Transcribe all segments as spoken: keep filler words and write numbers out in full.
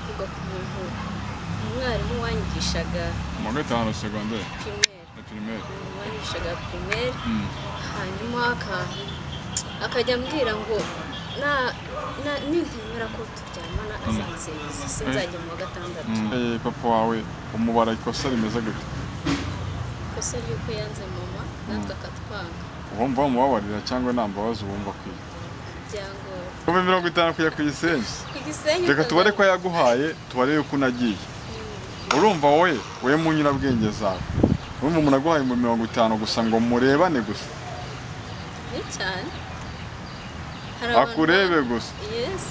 aravuga ku muntu umwarimu wanyigishaga mu gatanu secondaire primaire primaire wanyigishaga primaire hanyuma aka akajya ambwira ngo na nintemera ko turyamana azansinziza sinzajya mu wa gatandatu. Papa wawe umubara ikosa rimeze gute? Ikosa ry'uko yanze mama natwe akatwanga. Wumva umubabarira cyangwa nta mbabazi wumva kwiye? Byangora. Kumi mirongo itanu kujya ku Gisenyi. Ku Gisenyi. Reka tubare ko yaguhaye tubare yuko unagiye. Urumva wowe we mu nyirabwenge zawe. Urumva umuntu aguhaye mu mirongo itanu gusa ngo murebane gusa. Ni cyane. Akurebe gusa. Yes.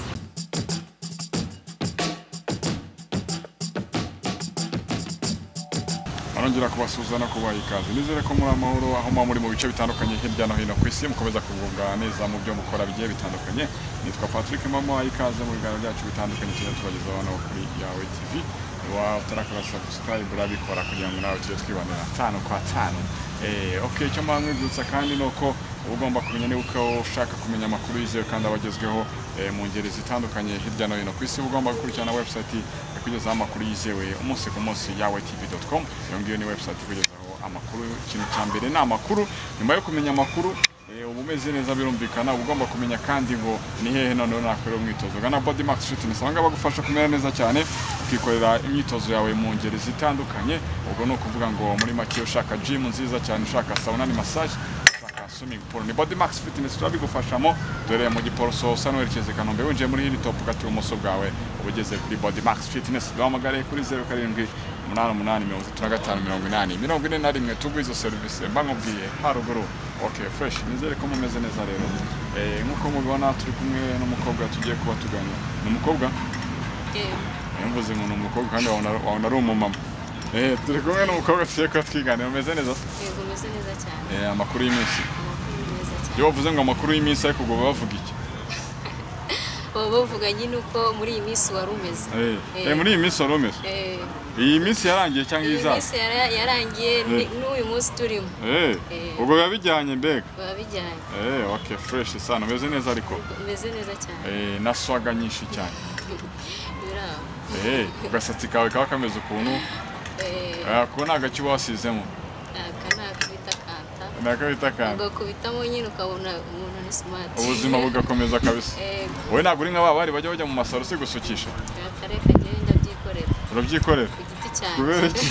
Arongera kubasuzana kubaha ikaze. Nizere ko muri amahoro aho muri mu bice bitandukanye hirya no hino ku isi mukomeza kugubwa neza mu byo mukora bigiye bitandukanye. Nitwa Patrick Mama, ikaze mu biganiro byacu bitandukanye cyane tubagezaho hano kuri Yawe T V. Wa utarakora subscribe urabikora kugira ngo nawe tujye twibanira tano kwa tano. Eh okay, cyo mwamwibutsa kandi nuko ugomba kumenya niba uko ushaka kumenya amakuru yizewe kandi abagezweho mu ngeri zitandukanye hirya no hino ku isi ugomba gukurikirana website ikugezaho amakuru yizewe umunsi ku munsi yawe t v dot com. Iyo ngiyo ni website ikugezaho amakuru. Ikintu cya mbere ni amakuru. Nyuma yo kumenya amakuru ubu umeze neza birumvikana ugomba kumenya kandi ngo ni hehe none nakorera umwitozo gana Body Max Fitness banga bagufasha kumera neza cyane ukikorera imyitozo yawe mu ngeri zitandukanye. Ubwo no kuvuga ngo muri make ushaka gym nziza cyane ushaka sauna ni massage ushaka swimming pool ni Body Max Fitness turabigufashamo. Dore mu Giporoso Sanuwerekeze Kanombe winjiye muri hili top gati umoso bwawe ubugeze kuri Body Max Fitness. Bahamagare kuri zero karindwi umunani umunani mirongo itatu na gatanu mirongo inani mirongo ine na rimwe tugwizo service mbangobwiye haruguru. Okay, fresh. Nizere ko mumeze neza rero. Eh nkuko mubibona turi kumwe n'umukobwa tugiye kuba tuganira. Ni umukobwa? Eh. Yamvuze ngo ni umukobwa kandi wabona ari umumama. Eh turi kumwe n'umukobwa tugiye kuba twiganira. Umeze neza? Yego meze neza cyane. Eh amakuru y'imisi. Amakuru meza cyane. Yo bavuze ngo amakuru y'imisi ariko ngo bavuga iki? Baba bavuga nyine uko muri iyi minsi wari umeze. Eh muri iyi minsi wari umeze? Eh. Iyi minsi yarangiye cyangwa izaza? Iyi minsi yarangiye n'uyu munsi turimo. Eh. Ubwo babijyanye mbega? Babijyanye. Eh okay, fresh sana. Umeze neza ariko? Umeze neza cyane. Eh naswaga nyinshi cyane. Biraba. Eh ugasatsi kawe kaba kameze ukuntu? Eh kubona agaki wasizemo? Aka nakubita kanta. Nakubita kanta. Ugakubitamo nyine ukabona umuntu ni smart. Ubuzima bugakomeza kabisa. Wowe ntabwo uri nk'aba bari bajya bajya mu masaro se gusukisha? Akareka ngiye ndabyikorera. Urabyikorera? Ku giti cyane. Kubera iki?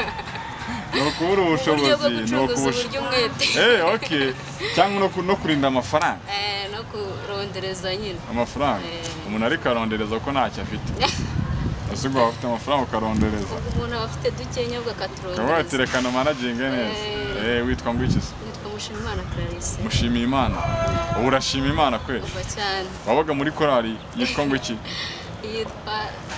No kubura ubushobozi, no kubusha. Eh okay. Cyangwa no kurinda amafaranga. Eh no kurondereza nyine. Amafaranga. Umuntu ari karondereza ko ntacyo afite. Asubwa afite amafaranga ukarondereza. Umuntu afite dukenya bwakaturondereza. Kawa terekana managing neza. Eh witwa ngo iki se? Nitwa Mushimimana Clarisse. Mushimimana. Ubu urashima Imana kweli? Uba cyane. Wabaga muri korali yitwa ngo iki? Yitwa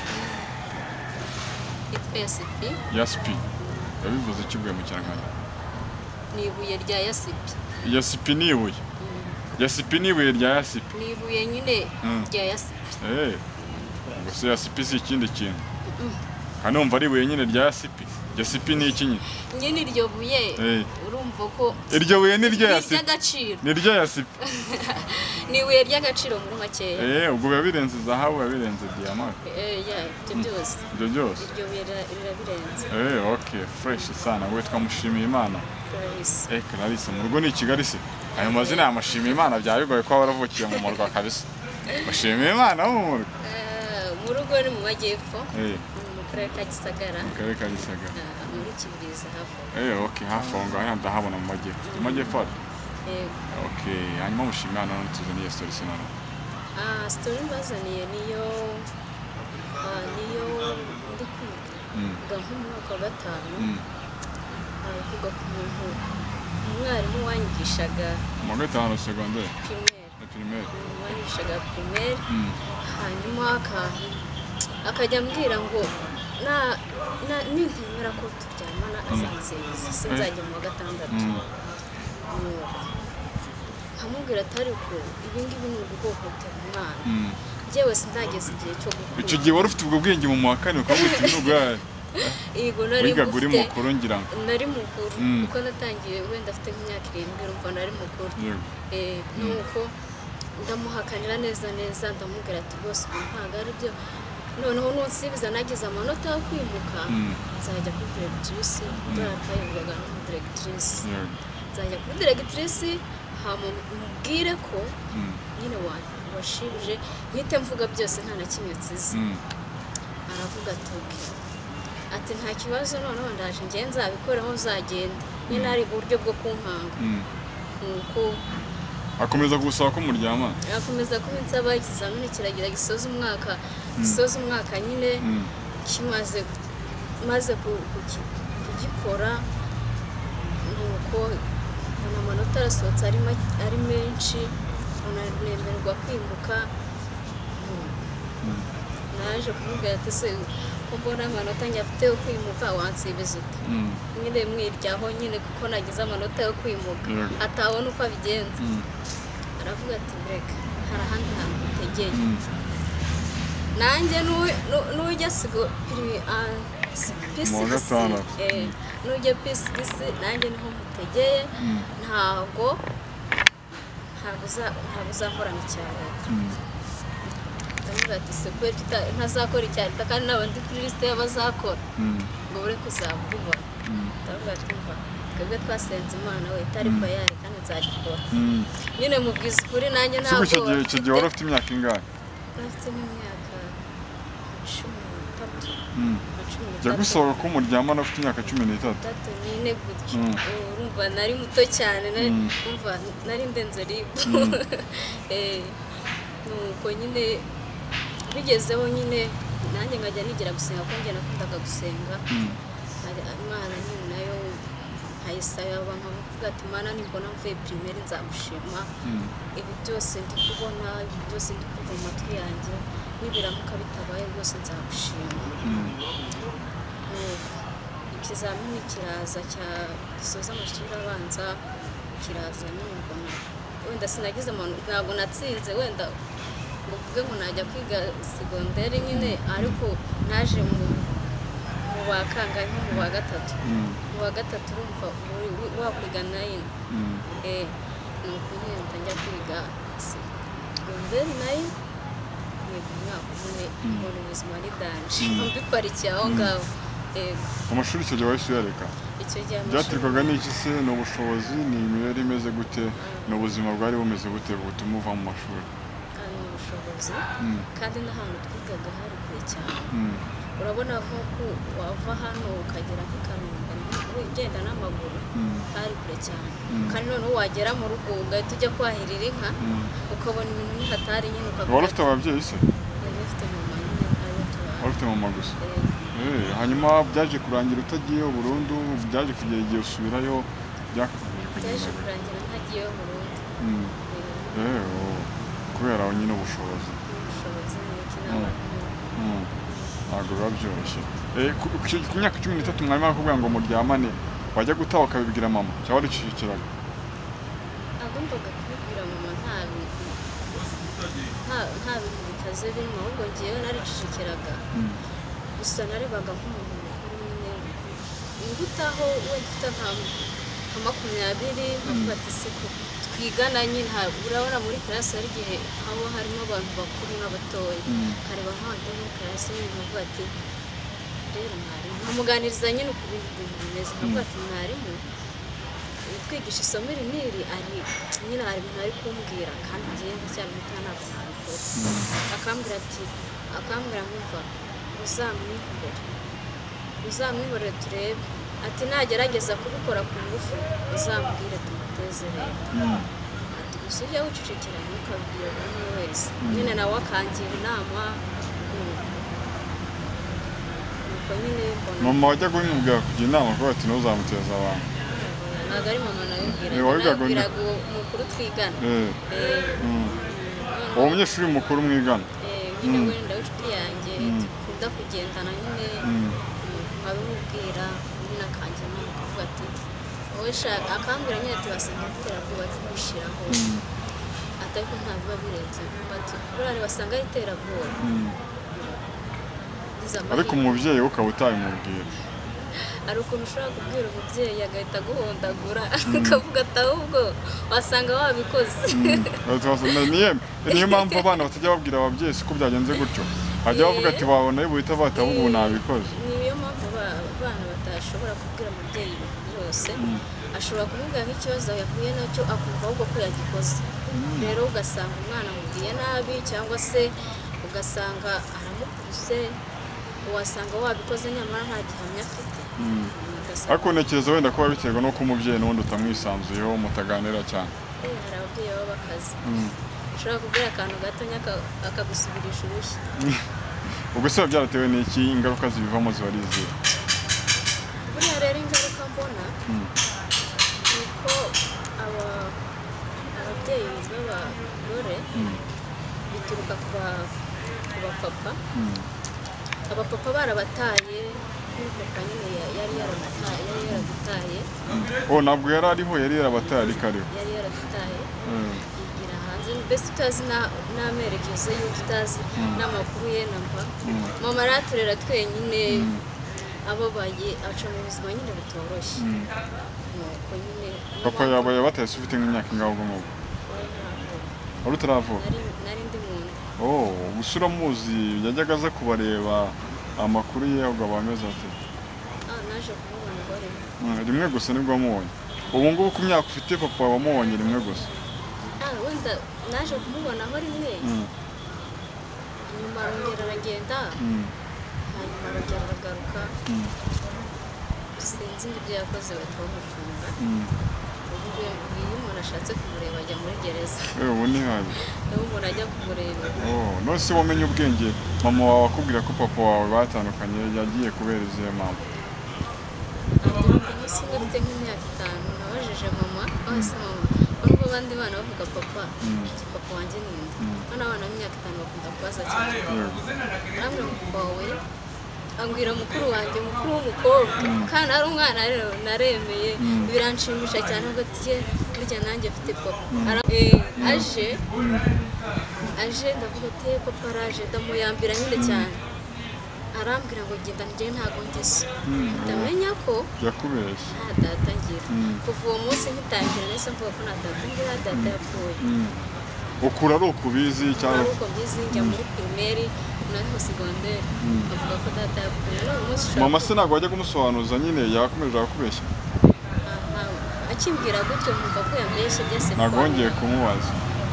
Yaspi. Yaspi. Yabivuze kibwe mu Kinyarwanda. Ni ibuye rya Yaspi. Yaspi ni ibuye. Yaspi ni ibuye rya Yaspi. Ni ibuye nyine rya Yaspi. Eh. Ngo se Yaspi si ikindi kintu. Hano mva ari ibuye nyine rya Yaspi. Yaspi ni iki nyine? Nyine iryo buye urumva ko iryo buye ni rya Yaspi. Ry'agaciro. Ni rya Yaspi. Ni ibuye ry'agaciro muri makeya. Eh ubwo bibirenze zahabu yabirenze diamant. Eh ya ibyo byose. Ibyo byose. Iryo buye rirabirenze. Eh okay, fresh sana. Witwa Mushimiyimana. Clarisse. Eh Clarisse mu rugo ni Kigali se. Ayo mazina ya Mushimiyimana byabigoye ko waravukiye mu murwa kabisa. Mushimiyimana wo mu murwa. Eh mu rugo ni mu majyepfo. Eh mu karere ka Gisagara. Mu karere ka Gisagara. Muri Kibirizi hafi. Eh okay, hafi aho ngaho ndahabona mu majyepfo. Mu majyepfo. Eh okay, hanyuma Mushimiyimana none tuzaniye story sinano. Ah story mbazaniye niyo ah niyo ndi kwiga. Ga mu mwaka wa gatanu. Aravuga ku muntu umwarimu wanyigishaga mu gatanu secondaire primaire primaire wanyigishaga primaire hanyuma aka akajya ambwira ngo na nintemera ko turyamana azansinziza sinzajya mu wa gatandatu. Hamubwira atari ko ibi ngibi ni uguhohotera umwana. Jewe sindageze igihe cyo gukura. Icyo gihe wari ufite ubwo bwenge mu mwaka ni ukavuga uti n'ubwaye. Yego nari mukuru mukuru ngira ngo nari mukuru kuko natangiye wenda afite nk'imyaka irindwi urumva nari mukuru. Eh nuko ndamuhakanira neza neza ndamubwira ati rwose ubu ntabwo ari byo noneho nunsibiza nagize amanota yo kwimuka nzajya kuri directrice dore twayoboraga no directrice nzajya kuri directrice hamubwire ko nyine wanjye washibije nkite mvuga byose nta na kimwe nsize aravuga ati ati nta kibazo noneho ndaje ngiye nzabikoraho uzagenda nyine ari uburyo bwo kunkanga nuko akomeza gusaba ko muryama akomeza ko insaba ikizamini kiragira gisoza umwaka gisoza umwaka nyine kimaze maze kugikora nuko amanota arasohotse ari menshi unanemerwa kwimuka naje kuvuga ati se ko mbona amanota njye afite yo kwimuka wansibiza ute nyine mwiryaho nyine kuko nagize amanota yo kwimuka atabona uko abigenza aravuga ati breka hari ahandi hantu utegeye nanjye n'ujya sigo pisigisi n'ujya pisigisi nanjye niho mutegeye ntabwo ntabwo uzahorana icya leta ndavuga ati se kubera ntazakora icya leta kandi n'abandi kuri lisite y'abazakora ngo bure kuzabubona ndavuga ati mva twebwe twasenze imana we itari bayari kandi nzagikora nyine mubwiza ukuri nanjye ntabwo icyo gihe wari ufite imyaka ingahe nafite n'imyaka cumi n'itatu jya gusaba ko muryamana ufite imyaka cumi n'itatu nyine gutyo urumva nari muto cyane numva nari ndenze ribu nuko nyine bigezeho nyine nanjye nkajya nigira gusenga kuko njye nakundaga gusenga imana nyine nayo nkayisaba nkavuga ati mana nimbona mvuye primaire nzamushima ibi byose ndi kubona ibi byose ndi kumva mu matwi yanjye nibiramuka bitabaye rwose nzamushima ikizamini kiraza cya gisoza amashuri abanza kiraza n'ubona wenda sinagize amanota ntabwo natsinze wenda ngo mvuge ngo najya kwiga segonderi nyine ariko naje mu wa kangahe nko mu wa gatatu mu wa gatatu urumva wakwiga nayini ni ukuhenda njya kwiga segonderi nayini niga umwaka umwe mbona ubuzima ari danje mbiparikiye aho ngaho amashuri icyo gihe wahise uyareka byaterwaga n'iki se ni ubushobozi ni imibereho imeze gute ni ubuzima bwari bumeze gute butuma uva mu mashuri ni ubushobozi kandi n'ahantu twigaga hari kure cyane urabona nk'uko wava hano ukagera nk'i Kanombe ugenda n'amaguru hari kure cyane kandi noneho wagera mu rugo ugahita ujya kwahirira inka ukabona ibintu nihatari nyine ukabona wari ufite ababyeyi se wari ufite mama nyine wari ufite mama gusa hanyuma byaje kurangira utagiyeyo burundu byaje kugera igihe usubirayo byaje kurangira ntagiyeyo burundu kubera nyine ubushobozi ubushobozi ni iki n'abantu ntabwo biba byoroshye ku myaka cumi n'itatu mwarimu arakubwira ngo muryamane wajya gutaha ukabibwira mama cyangwa waricecekeraga agombaga kubibwira mama nta bintu nta bintu bikaze birimo ahubwo ngewe naricecekeraga gusa narebaga nk'umuntu mukuru nyine ngutaho wenda ufite nka makumyabiri nkavuga ati siko twigana nyine urabona muri karasi hari igihe haba harimo abantu bakuru n'abatoya kareba nk'abantu muri karasi nyine nkavuga ati rero mwarimu nkamuganiriza nyine uko ibintu bintu bimeze nkavuga ati mwarimu twigisha isomo iri n'iri ari nyine hari ibintu ari kumbwira kandi ngenda cyane muto ntabwo nabikora akambwira ati akambwira nkumva uzamwihorere uzamwihorere turebe ati nagerageza kubikora ku ngufu uzambwire tumuteze leta ati gusa ujya wicecekera ntukabwire buri umwe wese nyine nawe akangira inama nuko nyine mbona mama wajya kumubwira kugira inama kuko ati ntuzamuteze abantu ntabwo ari mama nabibwiraga nabibwiraga umukuru twigana uwo munyeshuri mukuru mwigana nyine wenda w'inshuti yanjye dukunda kugendana nyine nkabimubwira nyine akangira inama akavuga ati wowe shaka akambwira nyine ati wasanga iterabwoba tumushyiraho ati ariko ntabiba birenze ati burari wasanga ari iterabwoba ariko umubyeyi we ukaba utabimubwira hari ukuntu ushobora kubwira umubyeyi agahita aguhondagura akavuga ati ahubwo wasanga wabikoze niyo mpamvu abana batajya babwira ababyeyi siko byagenze gutyo hajya bavuga ati wabona buhita batavuga ubu nabikoze. Niyo mpamvu abana batashobora kubwira umubyeyi ibintu byose, ashobora kumubwira nk'ikibazo yahuye nacyo akumva ahubwo ko yagikoze. Rero ugasanga umwana amubwiye nabi cyangwa se ugasanga aramukubise, wasanga wabikoze nyamara nta gihamya afite. Ariko ntekereza wenda kuba biterwa no ko umubyeyi n'ubundi utamwisanzuyeho mutaganira cyane. Hari ababyeyi baba bakaze, ushobora kubwira akantu gatonya akagusubirisha urushyi. Ubwo se byaratewe n'iki, ingaruka zibivamo ziba ari izihe? Buriya rero ingaruka mbona ni uko ababyeyi b'abagore bituruka ku bapapa, abapapa barabataye, n'umupapa nyine yari yaradutaye. Oh, ntabwo yari ariho, yari yarabataye ariko ariho. Yari yaradutaye yigira hanze, mbese utazi n'amerekezo ye, tutazi n'amakuru ye namba. Mama araturera twenyine, abo baye aca mu buzima nyine butoroshye. Nuko nyine papa yaba yabataye ufite nk'imyaka ingaho ubwo wari utaravuka? Nari ndi mu nda. Oh, usura muzi yajyaga aza kubareba amakuru ye ahubwo abameze ati? Ah, naje kumubona gore. Rimwe gusa nibwo wamubonye? Ubu ngubu ku myaka ufite papa wamubonye rimwe gusa? Ah, wenda naje kumubona aho rimwe, nyuma arongera aragenda, hanyuma arongera aragaruka. Sinzi ibyo yakoze bahita bamufunga. Ubwo iyo umuntu ashatse kumureba ajya muri gereza. Ubu ni habi. Niba umuntu ajya kumureba. Oh, none se wamenye ubwenge mama wawe akubwira ko papa wawe batandukanye yagiye kubera izihe mpamvu? Umunsi umwe mfite nk'imyaka itanu nabajije mama, aho se mama nubwo abandi bana bavuga papa, papa wanjye ni nde? Hano abana b'imyaka itanu bakunda kubaza cyane. Namwe papa wawe ambwira mukuru wanjye, mukuru w'umukobwa, kandi ari umwana rero naremeye, biranshimisha cyane ubwo tiye burya nanjye mfite papa. Aje aje ndavuga ati papa araje, ndamuyambira nyine cyane, arambwira ngo genda njye ntago ngese. Ndamenya ko yakubeshye nta data ngira. Kuva uwo munsi nkitangira nese mvuga ko nta data ngira, data yapfuye. Ukura ari ukubizi cyangwa ari uko bizi njya muri primaire naho secondaire, avuga ko data yapfuye. None umunsi mama se ntabwo wajya kumusobanuza nyine yakomeje akubeshya? Akimbwira gutyo mvuga ko yambeshye byose. Ntabwo wongeye kumubaza?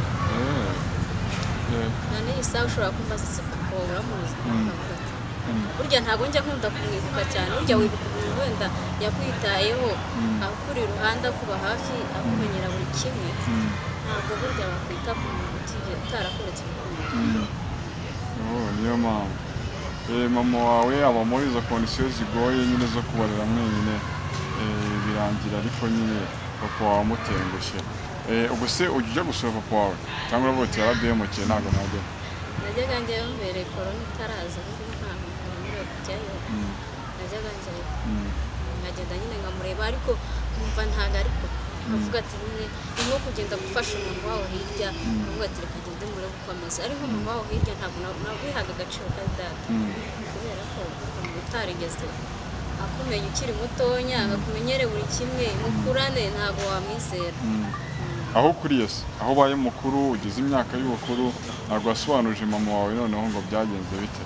None iyi saha ushobora kumbaza se papa wawe uramuzi? Burya ntabwo njya nkunda kumwibuka cyane, burya wibuka umuntu wenda yakwitayeho, akuri iruhande, akuba hafi, akumenyera buri kimwe. Ntabwo burya wakwita ku muntu utarakoretse urukundo. Oh, niyo mpamvu. Mama wawe aba muri izo kondisiyo zigoye nyine zo kubarera mwenyine, birangira ariko nyine papa wawe amutengushye. Ubwo se ujya gusura papa wawe cyangwa uravuga ati yaraduhemukiye ntabwo najya? Najyaga njyayo mbere korona itaraza, n'ubu nta muntu wemerewe kujyayo. Najyaga njyayo nkagenda nyine nkamureba, ariko nkumva ntabwo ariko avuga ati nyine ni nko kugenda gufasha umuntu wawe hirya, avuga ati reka ngende murebe uko ameze. Ariko umuntu wawe hirya ntabwo nabihaga agaciro ka data, kubera ko umuntu utarigeze akumenya ukiri mutonya, agakumenyere buri kimwe, mukurane ntabwo wamwizera. Aho ukuriye se, aho ubaye mukuru ugeze imyaka y'ubukuru, ntabwo wasobanuje mama wawe noneho ngo byagenze bite?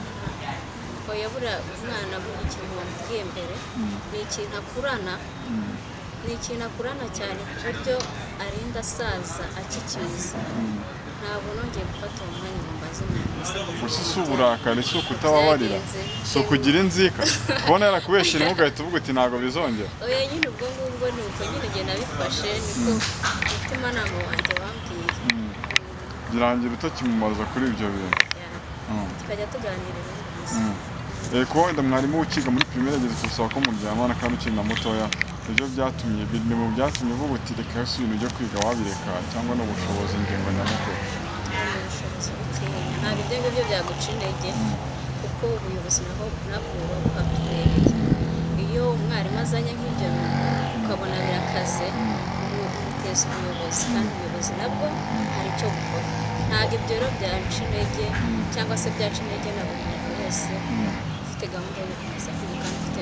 Oya, buriya umwana buri ikintu wamubwiye mbere ni ikintu akurana, ni ikintu akurana cyane ku buryo arinda asaza akikiza. Ntabwo nongeye gufata uwo mwanya ngo mbaze umuntu wese. Gusa si uburakari, si ukutababarira, si ukugira inzika, kubona yarakubeshyira rimwe ugahita uvuga uti ntabwo bizongera? Oya, nyine ubwo ngubwo ni uko nyine njye nabifashe, niko umutimanama wanjye wambwiye. Birangira utakimubaza kuri ibyo bintu? Tukajya tuganira ibintu. Kuba wenda mwarimu ukiga muri primaire ageze gusaba ko muryamana kandi ukiri na mutoya, ibyo byatumye biri mu byatumye uvuga uti reka se ibintu byo kwiga wabireka, cyangwa n'ubushobozi ingingo nyamukuru? Ubushobozi bukeya, ntabwo ibyo ngibyo byaguca intege, kuko ubuyobozi naho nabwo buba bwatubereye. Iyo umwarimu azanye nk'ibyo bintu ukabona birakaze, umuteza ubuyobozi, kandi ubuyobozi nabwo hari icyo gukora. Ntabwo ibyo rero byaca intege cyangwa se byaca intege na buri muntu wese ufite gahunda yo gukomeza kwiga kandi ufite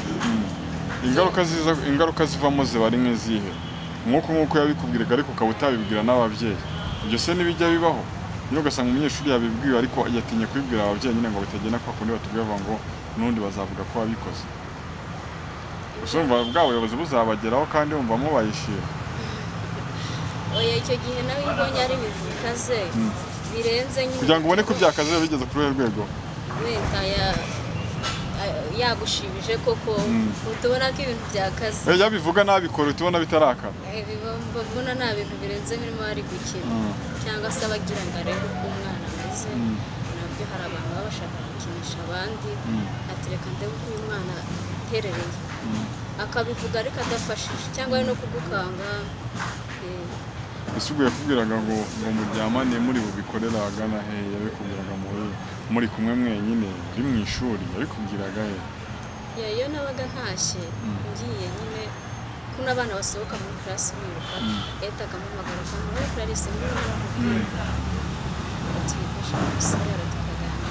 n'umuco. Ingaruka zivamo ziba ari nk'izihe? Nk'uko nk'uko yabikubwiraga ariko ukaba utabibwira n'ababyeyi, ibyo se ntibijya bibaho? niyo ugasanga umunyeshuri yabibwiwe ariko yatinye kubibwira ababyeyi nyine ngo bitagenda kwa kundi batubwira ngo n'undi bazavuga ko wabikoze. Usumva bwa buyobozi buzabageraho kandi wumva mubayishira. Oya icyo gihe nawe ibonye ari ibintu bikaze birenze nyine kugira ngo ubone ko byakaze bigeze kuri uyu rwego wenda ya yagushibije koko utubona ko ibintu byakaze. Eh yabivuga nabikora utubona bitarakara. Eh bibona nta bintu birenze birimo ari gukina cyangwa se abagira ngo arebe uko umwana ameze. Nabyo hari abantu baba bashaka gukinisha abandi atereka ndebe uko uyu mwana aterereye akabivuga ariko adafashije cyangwa no kugukanga. Isubuye kubwiraga ngo ngo muryamane muri bubikorera agana he yabikubwiraga muri muri kumwe mwenyine uri mu ishuri yabikubwiraga he? Ya yo nabaga ntashye ngiye nyine kuna abana basohoka muri class biruka eta kamamagara kwa muri class muri n'ubwira ati gushaka tukagana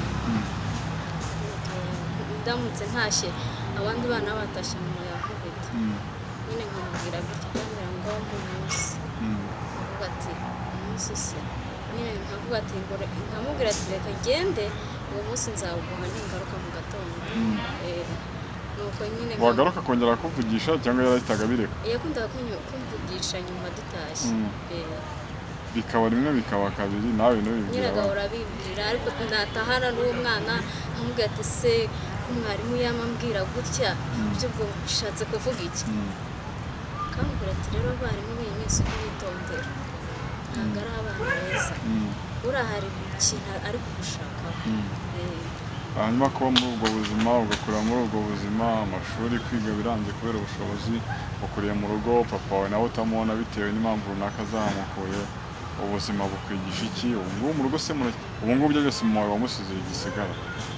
ndamutse ntashye abandi bana batashye mu yakubita nyine nkamubwira gutya cyangwa ngo munsi ati umunsi se nyine nkavuga ati ngo nkamubwira ati reka gende uwo munsi nzawuguha n'ingaruka mu gatondo. Nuko nyine wagaruka kongera kuvugisha cyangwa yarahitaga bireka? Yakundaga kumvugisha nyuma dutashye bikaba rimwe bikaba kabiri nawe n'ibyo nyine agahora bibwira ariko natahana n'uwo mwana nkamubwira ati se umwarimu yamambwira gutya ibyo bwo bishatse kuvuga iki kambwira ati rero abarimu b'iyi minsi bitondera ntabwo ari abana beza urahari ikintu ari kugushaka. Hanyuma kuba muri ubwo buzima ugakura muri ubwo buzima amashuri kwiga biranze kubera ubushobozi ukuriye mu rugo papa wawe nawe utamubona bitewe n'impamvu runaka zamukuye ubuzima bukwigisha iki ubu ngubu mu rugo se ubu ngubu byo byose mu wamusize igisigara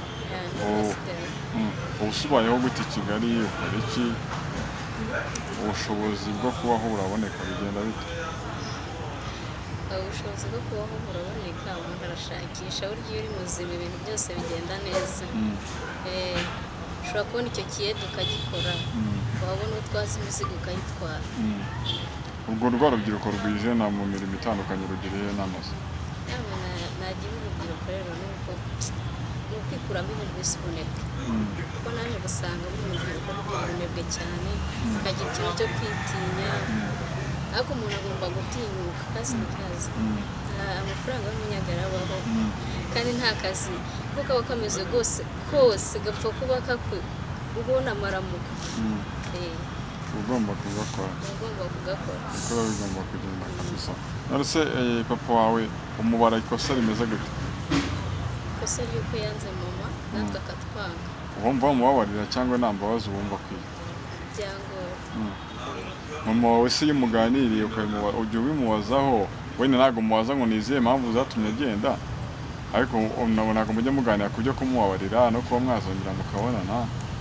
ubusubayeho gute i Kigali ukora iki ubushobozi bwo kubaho buraboneka bigenda bite? Ubushobozi bwo kubaho buraboneka umuntu arashakisha burya iyo uri muzima ibintu byose bigenda neza. Ushobora kubona icyo kiyedu ukagikora wabona utwaza imizigo ukayitwara. Urwo rwa rubyiruko rwije na mu mirimo itandukanye rugiriye n'amaso nagira urubyiruko rero nuko ni ukwikuramo ibintu bisa ubunebwe kuko naje gusanga mu rubyiruko rw'ubunebwe cyane akagira ikintu cyo kwitinya ariko umuntu agomba gutinyuka kazi ni kazi amafaranga y'umunyagara abaho kandi nta kazi kuko kaba kameze rwose kose gapfa kuba ubona amaramuko ugomba kugakora ugomba kugakora kuko bigomba kugenda kabisa. Narose papa wawe umubara ikosa rimeze gute? Ikosa ry'uko yanze mama natwe akatwanga. Wumva umubabarira cyangwa nta mbabazi wumva kwiye? Byangora. Mama wawe se yimuganiriye ukabimubaza ujya ubimubazaho wenda ntabwo mubaza ngo niziye impamvu zatumye agenda ariko nabonaga mujya muganira ku byo kumubabarira no kuba mwazongera mukabonana.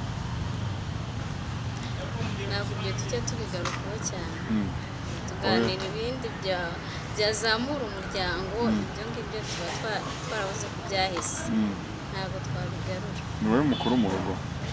Ntabwo ibyo tujya tubigarukaho cyane tuganira ibindi byazamura umuryango ibyo ngibyo tuba twarabuze ku byahise ntabwo twabigarura. Ni wowe mukuru mu rugo?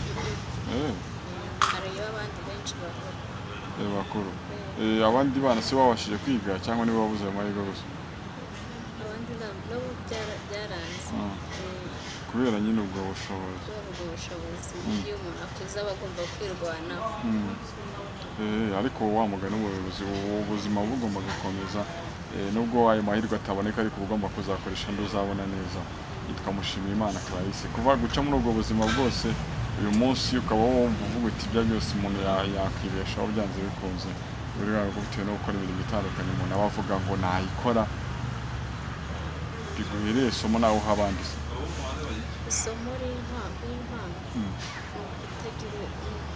Hariyo abandi benshi bakuru. Abandi bana se babashije kwiga cyangwa nibo babuze amahirwe gusa? Abandi nabo byaranze kubera nyine ubwo bushobozi. Ubwo bushobozi iyo umuntu akuze aba agomba kwirwanaho. Ariko wa mugani w'ubuyobozi ubuzima bugomba gukomeza nubwo ayo mahirwe ataboneka ariko ugomba kuzakoresha andi uzabona neza. Yitwa Mushimiyimana Clarisse. Kuva guca muri ubwo buzima bwose uyu munsi ukaba wumva uvuga uti ibyo byose umuntu yakwibeshaho byanze bikunze buri wese bitewe no gukora imirimo itandukanye umuntu aba avuga ngo nayikora biguhereye isomo nawe uha abandi. Isomo ry'impano ni ukutagira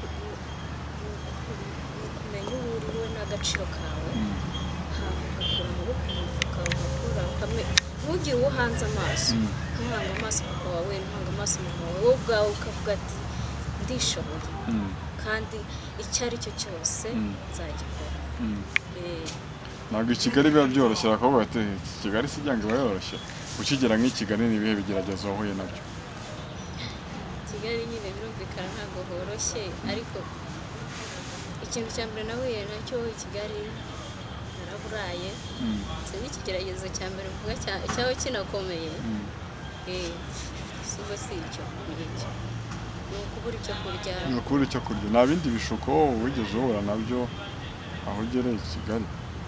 kumenya uwo uri we n'agaciro kawe ugakura amaboko mu mufuka ugakura ntugire uwo hanze amaso ntuhange amaso papa wawe ntuhange amaso mama wawe wowe ubwawe ukavuga ati ndishoboye kandi icyo ari cyo cyose nzagikora. Ntabwo i Kigali biba byoroshye bakavuga bati Kigali si ijyanga iba yoroshye ukigera nk'i Kigali ni ibihe bigeragezo wahuye nabyo? Kigali nyine birumvikana ntabwo horoshye ariko ikintu cya mbere nahuye nacyo i Kigali waraburaye ndetse n'ikigeragezo cya mbere mvuga cyaho kinakomeye si si icyo ngicyo ni ukubura icyo kurya ni ukubura icyo kurya nta bindi bishuko wigeze uhura nabyo aho ugereye i Kigali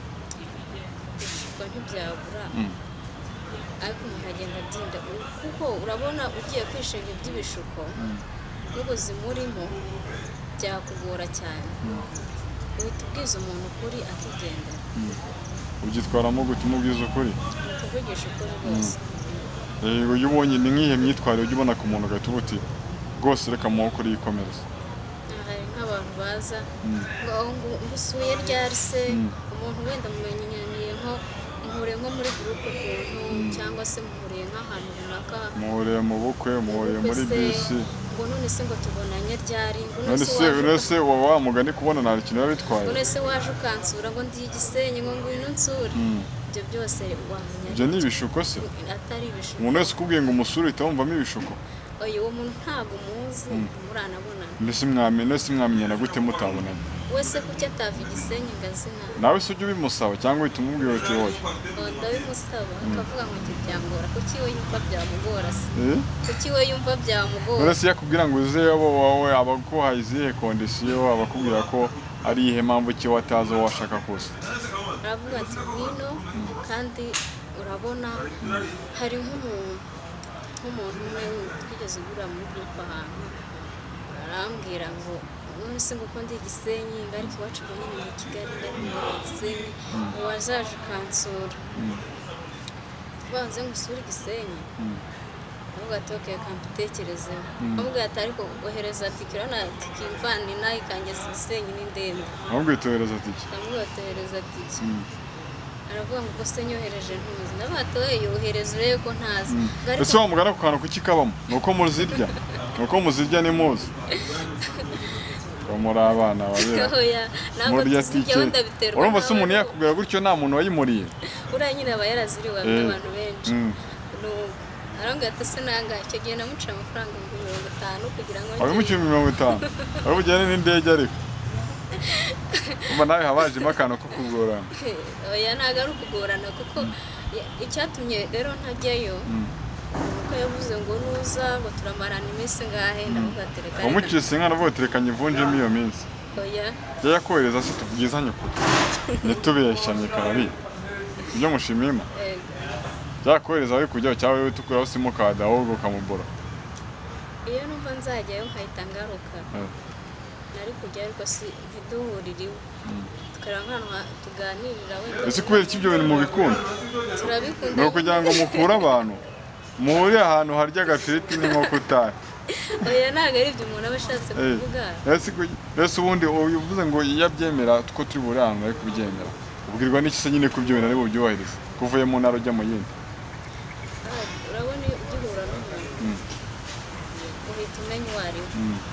ibishuko ntibyabura ariko umuntu agenda abyinda kuko urabona ugiye kwishinga iby'ibishuko n'ubuzima urimo byakugora cyane uhita ubwiza umuntu ukuri akigendera ubyitwaramo gute umubwiza ukuri ukuvugisha ukuri rwose iyo ubonye ni nk'ihe myitwarire ujya ubona ku muntu ugahita uba uti rwose reka muhe ukuri yikomereza hari nk'abantu baza ngo usuye ryari se umuntu wenda mumenyaniye nko muhuriye nko muri gurupe ukuntu cyangwa se muhuriye nk'ahantu runaka muhuriye mu bukwe muhuriye muri bisi ngo none se ngo tubonanye ryari none se none se wa mugani kubona nta kintu biba bitwaye none se waje ukansura ngo ndi Gisenyi ngo ngwino nsure ibyo byose wamenya ibyo ni ibishuko se atari ibishuko umuntu wese ukubwiye ngo umusure uhita wumvamo ibishuko oya uwo muntu ntabwo muzi muranabonana mbese mwamenye mbese mwamenyana gute mutabonana wese kuki atava Gisenyi ngazina nawe se ujya ubimusaba cyangwa uhita umubwira uti wowe ndabimusaba akavuga ngo njye byangora kuki we yumva byamugora se kuki we yumva byamugora none se yakubwira ngo uze wowe abaguhaye izihe kondisiyo abakubwira ko ari iyihe mpamvu ki watazi uwo washaka kose aravuga ati ngwino kandi urabona hari nk'umuntu nk'umuntu umwe twigeze ugura muri gurupe ahantu arambwira ngo none se ngo uko ndi Gisenyi ariko iwacu ngo nyine ni Kigali ndari muri Gisenyi ngo wazaje ukansura tubanze ngusure Gisenyi avuga ati okay kamputekerezeho amubwira ati ariko ohereza tike urabona tike imvani nayo ikangeza Gisenyi ni ndende amubwira ati ohereza tike amubwira ati ohereza tike aravuga ngo ubwo se nyohereje ntuzi ndavuga ati oye yohereza urebe ko ntazi ese wamugana ku kantu kuki kabamo ni uko muzirya ni uko muzirya ni muzi ko muri abana babera murya tike urumva se umuntu yakubwira gutyo nta muntu wayimuriye uriya nyine aba yaraziriwe n'abantu benshi arambwira ati se nanga icyo gihe namuciye amafaranga ibihumbi mirongo itanu kugira ngo wabimuciye mirongo itanu wari bujyane n'indege ariko umva nawe habajemo akantu ko kugorana oya ntabwo ari ukugorana kuko icyatumye rero ntajyayo kuko yavuze ngo nuza ngo turamarana iminsi ngahe ndavuga ati reka wamuciye se nkana avuga ati reka nyivunjemo iyo minsi oya yakohereza se tuvugizanye ukuri ntitubeshyanye karabi ibyo mushimiyemo byakohereza we kujyaho cyangwa wowe tukuraho simukadi ahubwo ukamubura iyo numva nzajyayo nkahita ngaruka nari kujya ariko si ntiduhurire iwe tukareba nk'ahantu tuganirira wenda ese kubera iki ibyo bintu mubikunda turabikunda ni ukugira ngo mukure abantu muhurire ahantu harya agafiriti n'inkoko utahe oya ntabwo ari ibyo umuntu aba ashatse kuvuga ese ubundi ubivuze ngo iyo abyemera ko turi buri ahantu ari kubyemera ubwirwa n'iki se nyine ko ibyo bintu ari bubyubahirize kuvuye mu ntara ujya mu yindi urabona iyo ugihura n'umuntu uhita umenya uwo ari we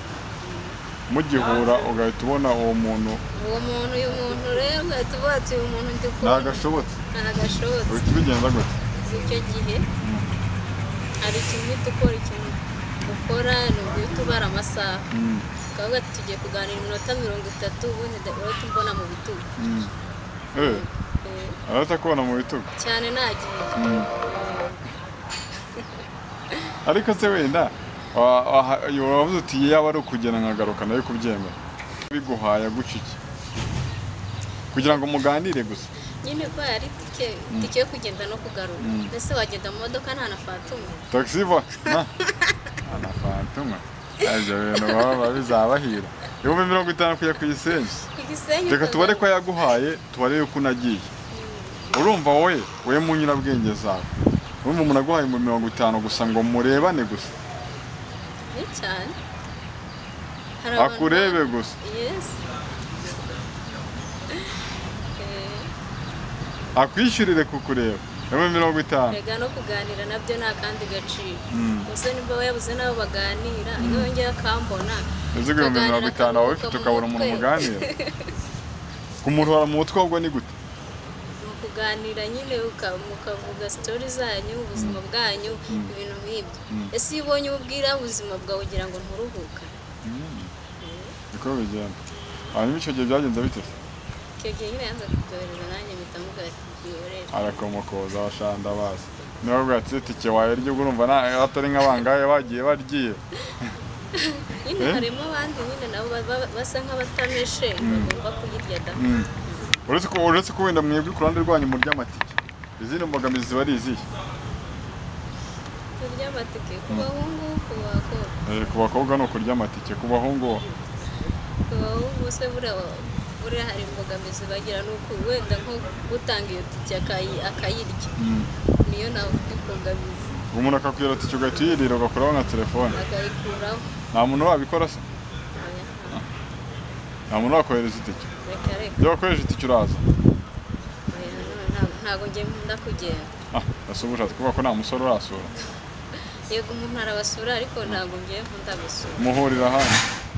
mugihura ugahita ubona uwo muntu uwo muntu uyu muntu rero ugahita uvuga ati uyu muntu ndi kubona ntabwo ashobotse ntabwo ashobotse uhita ubigenda gute icyo gihe hari ikintu uhita ukora ikintu ukora ni uguhita ubara amasaha ukavuga ati tugiye kuganira iminota mirongo itatu ubundi urahita umbona mu bitugu arahita akubona mu bitugu cyane nagiye ariko se wenda wavuze uti yaba ari ukugenda nkagaruka nawe kubyemera biguhaye guca iki kugira ngo muganire gusa nyine ko yari tike tike yo kugenda no kugaruka mbese wagenda mu modoka nta na fatuma taxi va nta na fatuma ibyo bintu baba bizabahira ibihumbi mirongo itanu kujya ku Gisenyi reka tubare ko yaguhaye tubare yuko unagiye urumva wowe wowe mu nyurabwenge zawe urumva umuntu aguhaye mu mirongo itanu gusa ngo murebane gusa cyane akurebe gusa akwishyurire kukureba ibihumbi mirongo itanu rega no kuganira nabyo nta kandi gaciro gusa niba yabuze n'abo baganira iyo yongeye akambona uzi ibihumbi mirongo itanu wawe ufite ukabona umuntu muganira kumuruhara mu mutwe ahubwo ni gute ni ukuganira nyine mukavuga sitori zanyu ubuzima bwanyu ibintu nk'ibyo ese iyo ubonye ubwira ubuzima bwawe ugira ngo nturuhuka niko bigenda hanyuma icyo gihe byagenze bite icyo gihe nyine yanze kubyohereza nanjye mpita mubwira ati byorere arakomokoza abashanda bazi niba bwatse itike wayarya ubwo urumva atari nk'abangahe bagiye baryiye nyine harimo abandi nyine nabo basa nk'abatameshe bagomba kuyirya da uretse ko uretse ko wenda mwebwe ku ruhande rwanyu murya amatike izindi mbogamizi ziba ari izihe kurya amatike ku bahungu ku bakobwa ku bakobwa ni ukurya amatike ku bahungu ku bahungu se buriya hari imbogamizi bagira nuko wenda nko gutanga iyo tike akayirya niyo navuga imbogamizi umuntu akakwira tike ugahita uyirira ugakuraho nka telefone akayikuraho nta muntu wabikora se nta muntu wakohereza itike reka reka iyo wakohereje itike uraza ntabwo njye nkunda kugenda ah ese ubu ushatse kuvuga ko nta musore urasura yego umuntu arabasura ariko ntabwo njye nkunda gusura muhurira hano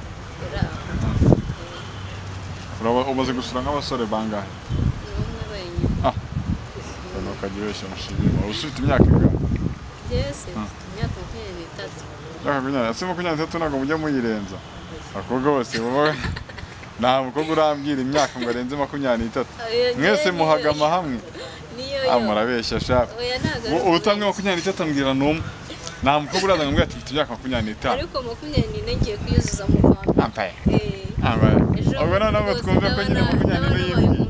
uraho umaze gusura nk'abasore bangahe n'umwe wenyine ah none ukajya ubeshya mushimira uba ufite imyaka ingana yesi imyaka makumyabiri n'itatu imyaka makumyabiri ese makumyabiri n'itatu ntabwo mujya muyirenza abakobwa bose baba nta mukobwa urambwira imyaka ngo arenze makumyabiri n'itatu mwese muhagama hamwe ah murabeshya sha ubutamwe makumyabiri n'itatu ambwira n'umwe nta mukobwa uraza ngo ati mfite imyaka makumyabiri n'itanu ariko makumyabiri n'ine ngiye kuyuzuza mu Rwanda ampaye ampaye ubwo noneho ngo twumve ko nyine makumyabiri n'ine yimye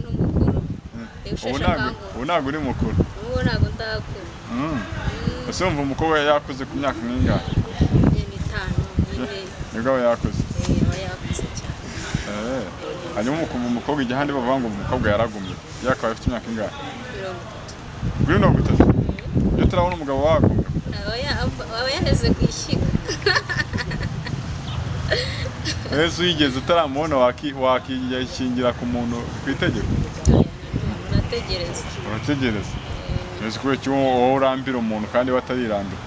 ubu ntabwo uri mukuru ubu ntabwo ndakura ese wumva umukobwa yakuze ku myaka nk'ingahe n'itanu nibwo aba yakuze aba yakuze cyane hanyuma umukumva umukobwa igihande bavuga ngo umukobwa yaragumye yakaba afite imyaka ingahe kuri mirongo itatu iyo turabona umugabo wagumye aba yaheze ku ishyiga ese uyigeze utaramubona wakishingira ku muntu ku itegeko urategereza urategereza ese kubera ko wowe urambira umuntu kandi batarirambira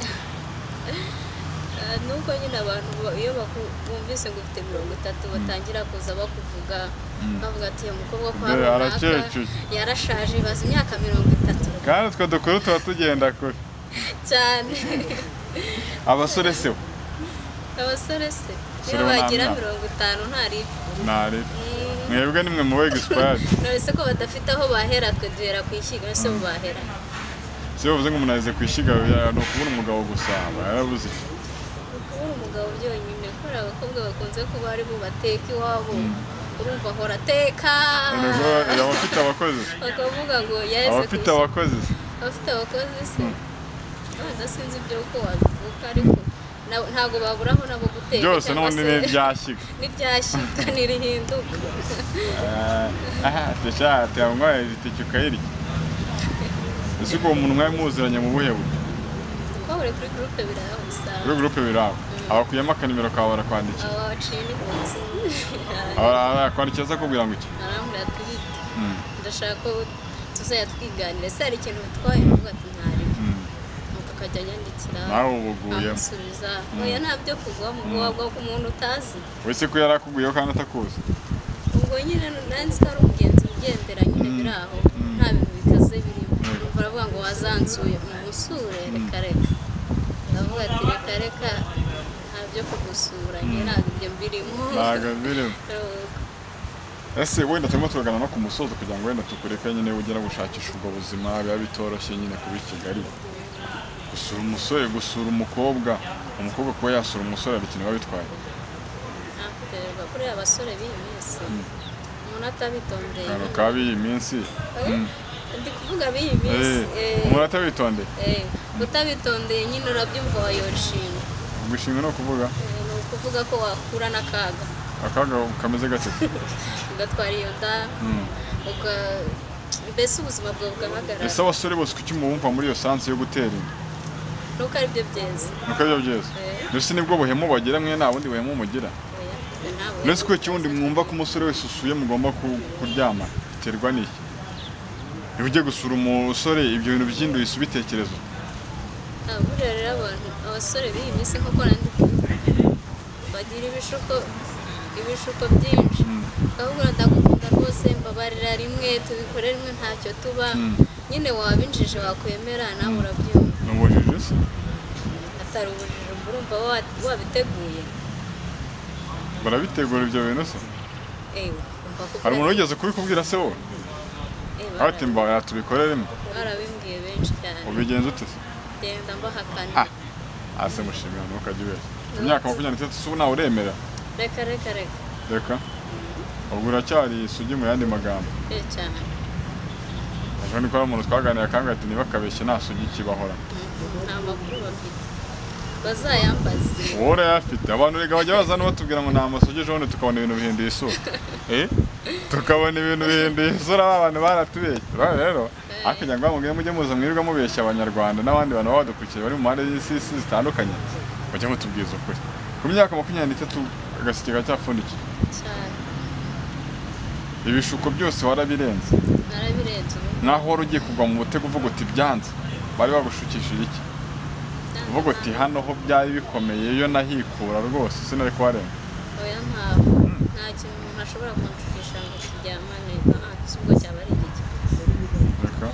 nuko nyine abantu iyo bumvise ngo ufite mirongo itatu batangira kuza bakuvuga bavuga ati uyu mukobwa kwa runaka yarashaje bazi imyaka mirongo itatu kandi twe dukuru tuba tugenda kure cyane abasore se we abasore se iyo bagira mirongo itanu ntaribi ntaribi mwebwe nimwe mu wega isipadi none se ko badafite aho bahera twe duhera ku ishyiga ese bo bahera si bavuze ngo umuntu aheze ku ishyiga ni ukubura umugabo gusa aba yarabuze kubura umugabo byonyine kubera abakobwa bakunze kuba ari bo bateka iwabo urumva ahora ateka aba afite abakozi bakavuga ngo yaheze ku abafite abakozi abafite abakozi se wenda sinzi ibyo uko wabivuga ariko ntabwo baburaho nabo guteka byose n'ubundi ni ibyashyiga n'ibyashyiga ntirihinduka aha teshate yanywaye itike ukayirya ese ubwo umuntu mwari muziranye mu buhe buryo twahuriye kuri gurupe biraho usanga kuri gurupe biraho abakuyemo akanimero kawe barakwandikira aba baciye n'ibunzi arakwandikira aza kubwira ngo iki arambwira twite ndashaka ko tuzajya twiganira ese hari ikintu bitwaye mvuga ati ntari nuko akajya anyandikira nawe ubuguyemo amusubiza oya ntabyo kugwamo guhabwa ku muntu utazi wese ko yarakuguyeho kandi atakuzi ubwo nyine nanzi ko ari umugenzi ugendera nyine biri aho nta bintu bikaze birimo baravuga ngo wazansuye umusure reka reka ndavuga ati reka reka ntabyo kugusura njye ntabwo ibyo mbirimo ntabwo mbirimo ese wenda turimo turagana no ku musozo kugira ngo wenda tukureke nyine ugera gushakisha ubwo buzima biba bitoroshye nyine kuba i Kigali gusura umusore gusura umukobwa umukobwa kuba yasura umusore hari ikintu biba bitwaye ntabwo kuri abasore b'iyi minsi umuntu atabitondeye ahantu ka b'iyi minsi ndi kuvuga b'iyi minsi umuntu atabitondeye utabitondeye nyine urabyumva wayorshinga gushinga ni ukuvuga ni ukuvuga ko wakura n'akaga akaga kameze gake ugatwara iyo nda mbese ubuzima bwawe bugahagarara ese abasore bose kuki mubumva muri iyo sansi yo gutera inda nuko ari byo byeza nuko ari byo byeza mbese nibwo buhemu bagira mwe nta bundi buhemu mugira mbese ko ikiwundi mwumva ko umusore wese usuye mugomba kuryama biterwa n'iki iyo ugiye gusura umusore ibyo bintu by'induhise ubitekerezo buriya rero abantu abasore b'iyi minsi nk'uko nandi bagira ibishuko ibishuko byinshi ahubwo ndagukunda rwose mbabarira rimwe tubikore rimwe ntacyo tuba nyine wabinjije wakwemera nawe urabyumva ni ubujiji se atari ubujiji urumva wabiteguye barabitegura ibyo bintu se ewe hari umuntu wigeze kubikubwira se wowe ati mba yatubikoreremo barabimbwiye benshi cyane ubigenza ute se genda mbahakana ase mushimira ntukajye ubeshya imyaka makumyabiri n'itatu se ubu nawe uremera reka reka reka reka ubwo uracyari isugi mu yandi magambo cyane ejo niko hari umuntu twaganira akambwira ati niba akabeshya nta sugi kibahora nta makuru bafite bazayambaze wowe urayafite abantu rega bajya bazana batubwira ngo nta masugi ejo bundi tukabona ibintu bihinduye isura eh tukabona ibintu bihinduye isura abantu baratubeshya rero akugira ngo mugire mujye muza mwirirwa mubeshya abanyarwanda n'abandi bantu baba badukurikiye bari mu mpande z'isi zitandukanye bajya mutubwiza ukuri ku myaka makumyabiri n'itatu agaseke gacyapfundikiye cyane ibishuko byose warabirenze narabirenze naho wari ugiye kugwa mu mutego uvuga uti byanze bari bagushukishije iki uvuga uti hano ho byari bikomeye iyo nahikura rwose sinari kuharenga oya ntabwo nta kintu umuntu ashobora kunshukisha ngo turyamane si ubwo cyaba ari igiki reka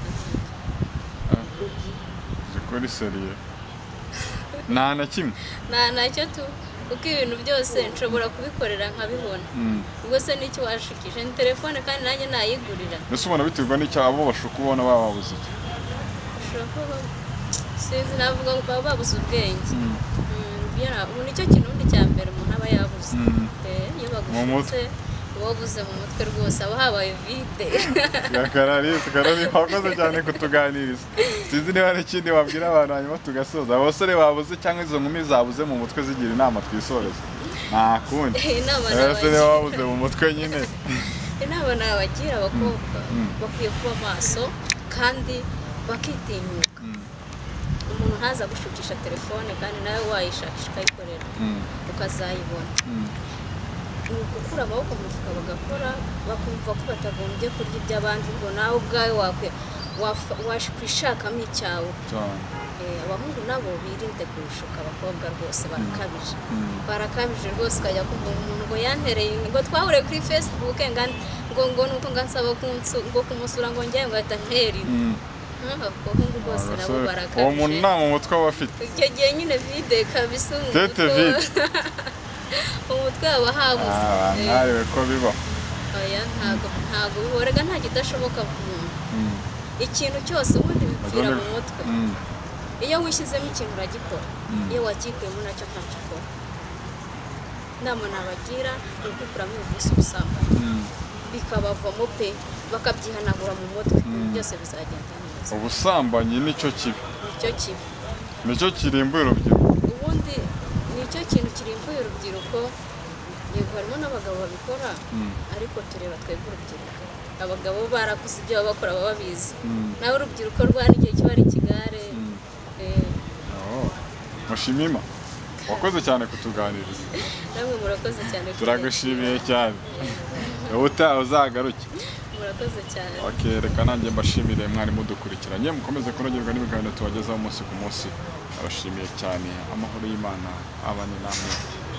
zikora iseriye nta na kimwe nta nacyo tu kuko ibintu byose nshobora kubikorera nkabibona ubwo se n'icyo washukisha ni telefone kandi nanjye nayigurira mbese ubona biterwa n'icyo abo bashuka ubona baba babuze iki ushobora kuba sinzi navuga ngo baba babuze ubwenge ubu nicyo kintu ubundi cya mbere umuntu aba yabuze iyo bagushutse uba wabuze mu mutwe rwose aba habaye vide kararisi karari wakoze cyane kutuganiriza sinzi niba hari ikindi wabwira abantu hanyuma tugasoza abasore babuze cyangwa izo nkumi zabuze mu mutwe zigira inama twisoreze nta kundi abasore babuze mu mutwe nyine inama nabagira abakobwa bakwiye kuba maso kandi bakitinyuka umuntu ntaza gushukisha telefone kandi nawe wayishakisha ukayikorera ukazayibona ni ugukura amaboko mu mufuka bagakora bakumva ko batagombye kurya iby'abandi ngo nawe ubwawe wakwishakamo icyawe abahungu nabo birinde kurushuka abakobwa rwose barakabije barakabije rwose ukajya kumva umuntu ngo yantereye ngo twahure kuri Facebook ngo ngo nuko ngansaba ngo kumusura ngo njye ngo ahita nteri abahungu bose nabo barakabije uwo muntu nta mu mutwe aba afite icyo gihe nyine vide kabisa tete vide umutwe waba habuze ntarewe ko biba oya ntabwo ntabwo bihorega nta kidashoboka ku muntu ikintu cyose ubundi bipfira mu mutwe iyo wishyizemo ikintu uragikora iyo wakikuyemo nacyo ntacyo ukora inama nabagira ni ukukuramo ubwisi ubusambanyi bikabavamo pe bakabyihanagura mu mutwe byose bizagenda neza ubusambanyi nicyo kibi nicyo kibi nicyo kirimbuye urubyiruko ubundi nicyo kintu kirimbuye urubyiruko yego harimo n'abagabo babikora ariko tureba twebwe urubyiruko abagabo barakuze ibyo baba bakora baba babizi nawe urubyiruko rwari igihe kiba ari ikigare mushimima wakoze cyane kutuganiriza namwe murakoze cyane turagushimiye cyane ubutaha uzagaruke murakoze cyane reka nanjye mbashimire mwari mudukurikiranye mukomeze kunogerwa n'ibiganiro tubagezaho umunsi ku munsi abashimiye cyane amahoro y'Imana abane namwe